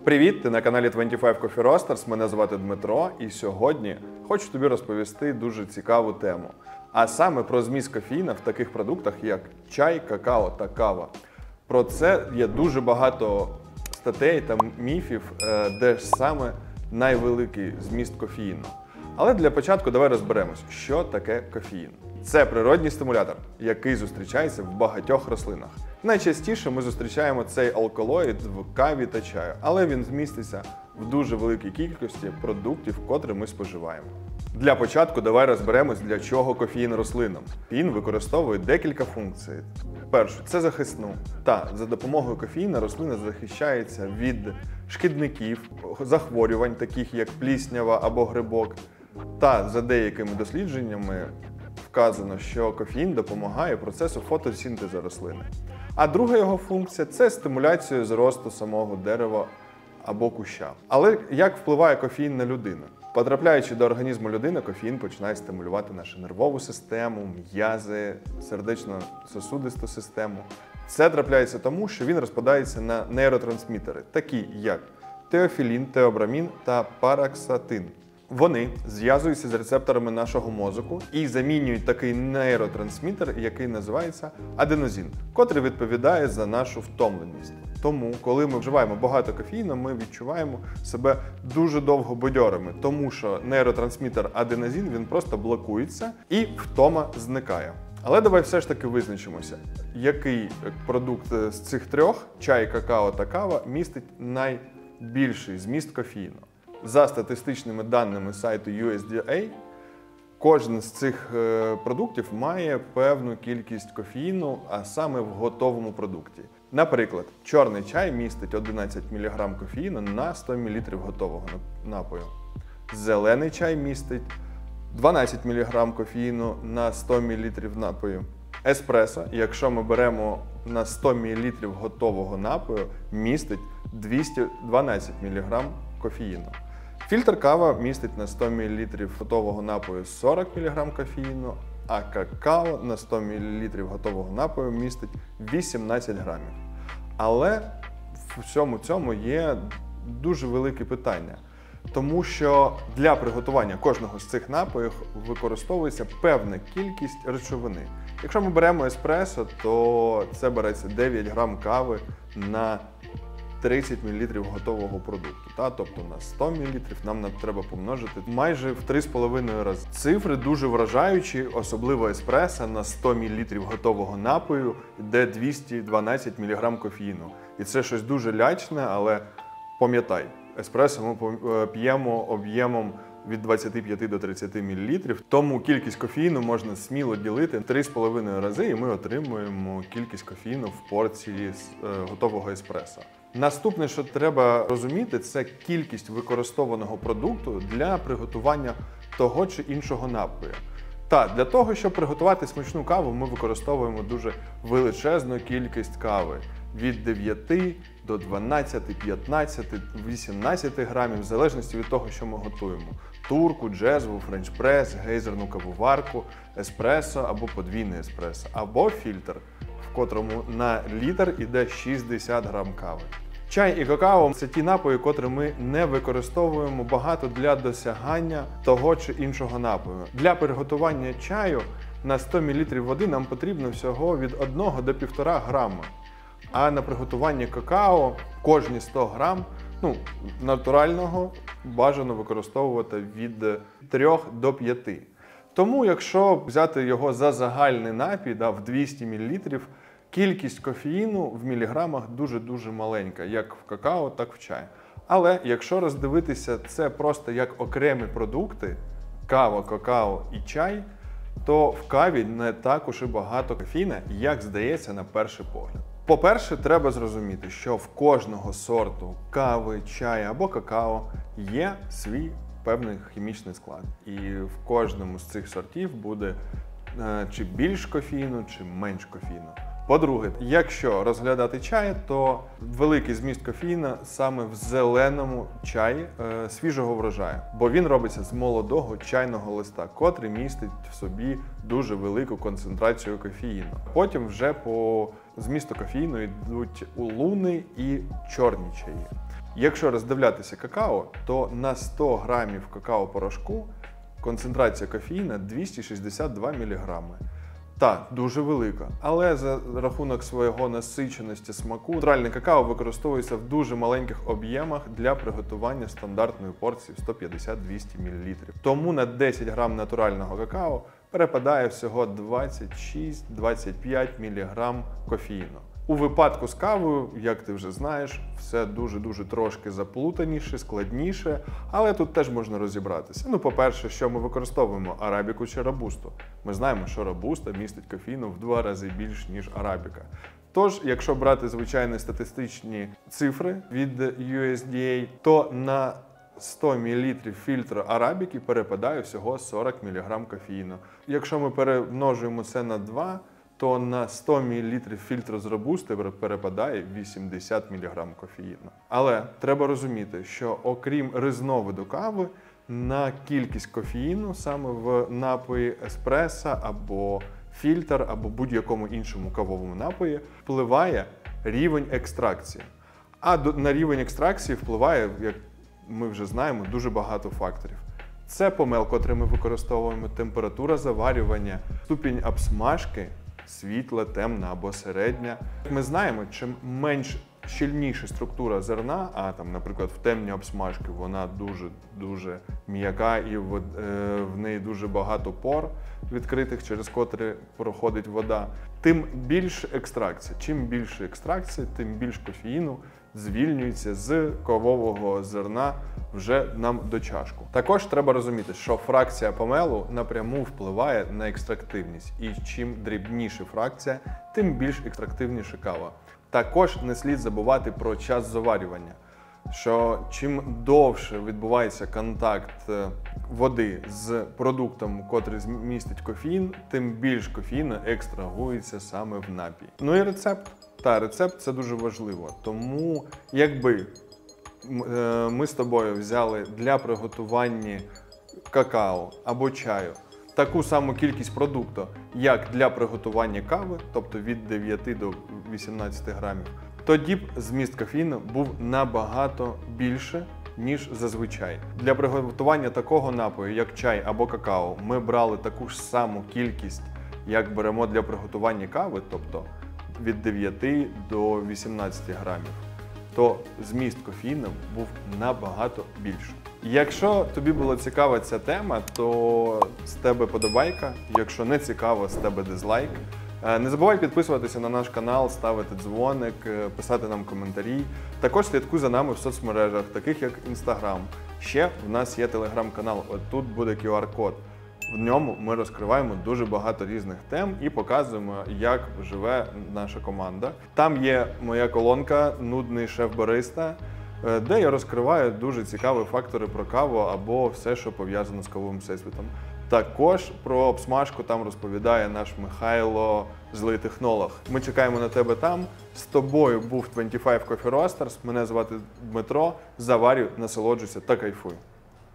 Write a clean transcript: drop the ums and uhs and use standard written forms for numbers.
Привіт! Ти на каналі 25 Coffee Roasters, мене звати Дмитро, і сьогодні хочу тобі розповісти дуже цікаву тему. А саме про зміст кофеїна в таких продуктах, як чай, какао та кава. Про це є дуже багато статей та міфів, де ж саме найвеликий зміст кофеїну. Але для початку давай розберемось, що таке кофеїн. Це природній стимулятор, який зустрічається в багатьох рослинах. Найчастіше ми зустрічаємо цей алкалоїд в каві та чаю, але він зміститься в дуже великій кількості продуктів, котрі ми споживаємо. Для початку давай розберемось, для чого кофеїн рослинам. Він використовує декілька функцій. Перше – це захисну. За допомогою кофеїна рослина захищається від шкідників, захворювань, таких як пліснява або грибок. Та за деякими дослідженнями вказано, що кофеїн допомагає процесу фотосинтезу рослини. А друга його функція – це стимуляція зросту самого дерева або куща. Але як впливає кофеїн на людину? Потрапляючи до організму людини, кофеїн починає стимулювати нашу нервову систему, м'язи, сердечно-сосудисту систему. Це трапляється тому, що він розпадається на нейротрансмітери, такі як теофілін, теобрамін та параксатин. Вони зв'язуються з рецепторами нашого мозку і замінюють такий нейротрансмітер, який називається аденозин, котрий відповідає за нашу втомленість. Тому, коли ми вживаємо багато кофеїну, ми відчуваємо себе дуже довго бадьорими, тому що нейротрансмітер аденозин, він просто блокується і втома зникає. Але давай все ж таки визначимося, який продукт з цих трьох, чай, какао та кава, містить найбільший зміст кофеїну. За статистичними даними сайту USDA, кожен з цих продуктів має певну кількість кофеїну, а саме в готовому продукті. Наприклад, чорний чай містить 11 мг кофеїну на 100 мл готового напою. Зелений чай містить 12 мг кофеїну на 100 мл напою. Еспресо, якщо ми беремо на 100 мл готового напою, містить 212 мг кофеїну. Фільтр кава містить на 100 мл готового напою 40 мг кофеїну, а какао на 100 мл готового напою містить 18 грамів. Але в всьому цьому є дуже велике питання, тому що для приготування кожного з цих напоїв використовується певна кількість речовини. Якщо ми беремо еспресо, то це береться 9 грам кави на 30 мл готового продукту. Тобто на 100 мл нам треба помножити майже в 3,5 рази. Цифри дуже вражаючі, особливо еспресо на 100 мл готового напою йде 212 мг кофеїну. І це щось дуже лячне, але пам'ятай, еспресо ми п'ємо об'ємом від 25 до 30 мл, тому кількість кофеїну можна сміло ділити 3,5 рази, і ми отримуємо кількість кофеїну в порції готового еспресо. Наступне, що треба розуміти, це кількість використовуваного продукту для приготування того чи іншого напою. Для того, щоб приготувати смачну каву, ми використовуємо дуже величезну кількість кави – від 9 до 12, 15, 18 грамів, в залежності від того, що ми готуємо. Турку, джезву, френч-прес, гейзерну кавоварку, еспресо або подвійний еспресо, або фільтр, в котрому на літр іде 60 грам кави. Чай і какао – це ті напої, котрі ми не використовуємо багато для досягання того чи іншого напою. Для приготування чаю на 100 мл води нам потрібно всього від 1 до 1,5 грама. А на приготування какао кожні 100 грам натурального бажано використовувати від 3 до 5. Тому, якщо взяти його за загальний напій, в 200 мл, кількість кофеїну в міліграмах дуже-дуже маленька, як в какао, так в чай. Але якщо роздивитися це просто як окремі продукти – кава, какао і чай, то в каві не так уж і багато кофеїна, як здається на перший погляд. По-перше, треба зрозуміти, що в кожного сорту кави, чаю або какао є свій певний хімічний склад. І в кожному з цих сортів буде чи більш кофеїну, чи менш кофеїну. По-друге, якщо розглядати чай, то великий зміст кофеїна саме в зеленому чаї свіжого врожаю, бо він робиться з молодого чайного листа, котрий містить в собі дуже велику концентрацію кофеїну. Потім вже по змісту кофеїну йдуть улуни і чорні чаї. Якщо роздивлятися какао, то на 100 грамів какао-порошку концентрація кофеїна 262 мг. Так, дуже велика, але за рахунок свого насиченості смаку натуральне какао використовується в дуже маленьких об'ємах для приготування стандартної порції 150-200 мл. Тому на 10 грам натурального какао перепадає всього 26-25 мг кофеїну. У випадку з кавою, як ти вже знаєш, все дуже-дуже трошки заплутаніше, складніше, але тут теж можна розібратися. Ну, по-перше, що ми використовуємо – арабіку чи робусту. Ми знаємо, що робуста містить кофеїну в 2 рази більш, ніж арабіка. Тож, якщо брати звичайні статистичні цифри від USDA, то на 100 мл фільтру арабіки перепадає всього 40 мг кофеїну. Якщо ми перемножуємо це на 2, то на 100 мл фільтру з робусти перепадає 80 мг кофеїну. Але треба розуміти, що окрім різновиду кави, на кількість кофеїну саме в напої еспресо або фільтр, або будь-якому іншому кавовому напої впливає рівень екстракції. А на рівень екстракції впливає, як ми вже знаємо, дуже багато факторів. Це помел, котрий ми використовуємо, температура заварювання, ступінь обсмажки, світла, темна або середня. Як ми знаємо, чим менш щільніша структура зерна, а там, наприклад, в темній обсмажці вона дуже м'яка і в неї дуже багато пор відкритих, через котрі проходить вода, тим більше екстракція. Чим більше екстракція, тим більше кофеїну звільнюється з кавового зерна вже нам до чашку. Також треба розуміти, що фракція помелу напряму впливає на екстрактивність. І чим дрібніша фракція, тим більш екстрактивніша кава. Також не слід забувати про час заварювання, що чим довше відбувається контакт води з продуктом, котрий містить кофеїн, тим більш кофеїну екстрагується саме в напій. Ну і рецепт. Рецепт – це дуже важливо, тому якби ми з тобою взяли для приготування какао або чаю таку саму кількість продукту, як для приготування кави, тобто від 9 до 18 грамів, тоді б зміст кофеїну був набагато більше, ніж зазвичай. Для приготування такого напою, як чай або какао, ми брали таку ж саму кількість, як беремо для приготування кави, тобто від 9 до 18 грамів, то зміст кофеїну був набагато більший. Якщо тобі була цікава ця тема, то з тебе подобайка, якщо не цікаво, з тебе дизлайк. Не забувай підписуватися на наш канал, ставити дзвоник, писати нам коментарі. Також слідкуй за нами в соцмережах, таких як Instagram. Ще в нас є телеграм-канал, от тут буде QR-код. В ньому ми розкриваємо дуже багато різних тем і показуємо, як живе наша команда. Там є моя колонка «Нудний шеф-бариста», де я розкриваю дуже цікаві фактори про каву або все, що пов'язано з кавовим всесвітом. Також про обсмажку там розповідає наш Михайло, злий технолог. Ми чекаємо на тебе там. З тобою був 25 Coffee Roasters. Мене звати Дмитро. Заварюй, насолоджуйся та кайфуй.